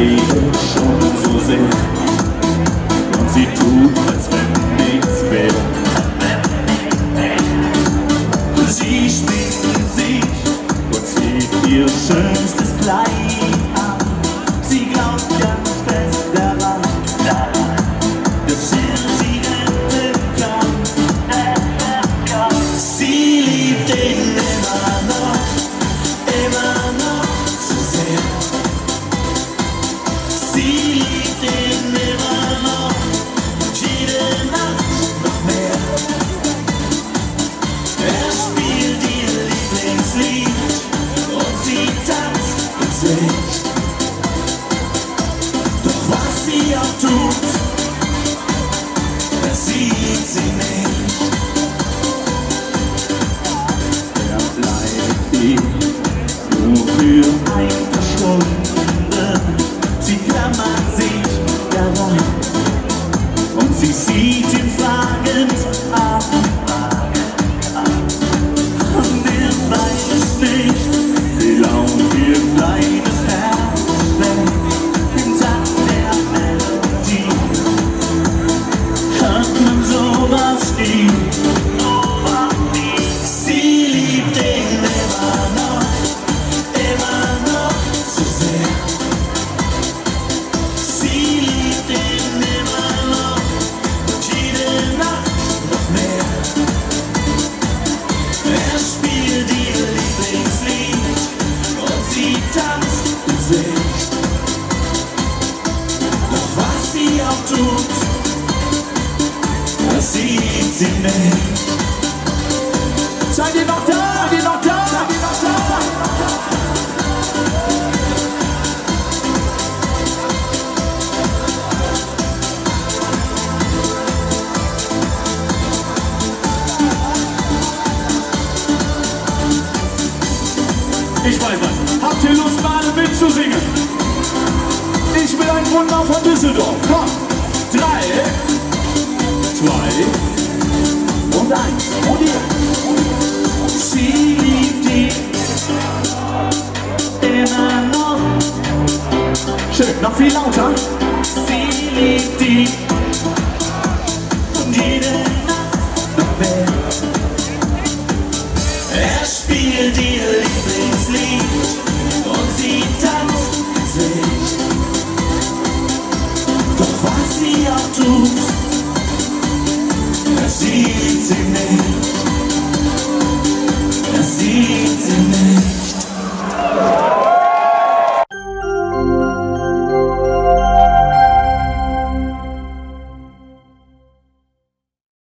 leidet schon so sehr und sie tut, als wenn nichts wäre. Sie schminkt sich und zieht ihr schönstes Kleid an. Sie glaubt ganz fest daran, dass er sie retten kann. Sie liebt ihn immer noch zu sehr. Sie liebt ihn immer noch und jede Nacht noch mehr. Er spielt ihr Lieblingslied und sie tanzt und singt. Doch was sie auch tut, das sieht sie nicht. Er bleibt ihr nur für ein paar Stunden. Sie klammert sich daran und sie sieht ihn fragend an. Und er weiß es nicht, wie laut ihr kleines Herz schlägt. Im Takt der Melodie hört man sowas nie. Sie liebt ihn immer noch zu sehr. Sie liebt ihn immer noch und jede Nacht noch mehr. Er spielt ihr Lieblingslied und sie tanzt und singt. Doch was sie auch tut, das sieht sie nicht. Seid ihr noch da? Seid ihr noch da? Seid ihr noch da? Ich weiß was. Habt ihr Lust, mal alle mitzusingen? Ich will ein Wunder von Düsseldorf. Komm. 3, 2 und 1. Und ihr. Sie liebt ihn immer noch. Schön. Noch viel lauter. Sie liebt ihn und jede Nacht noch mehr. Er spielt ihr Lieblingslied und sie tanzt und singt. Doch was sie auch tut,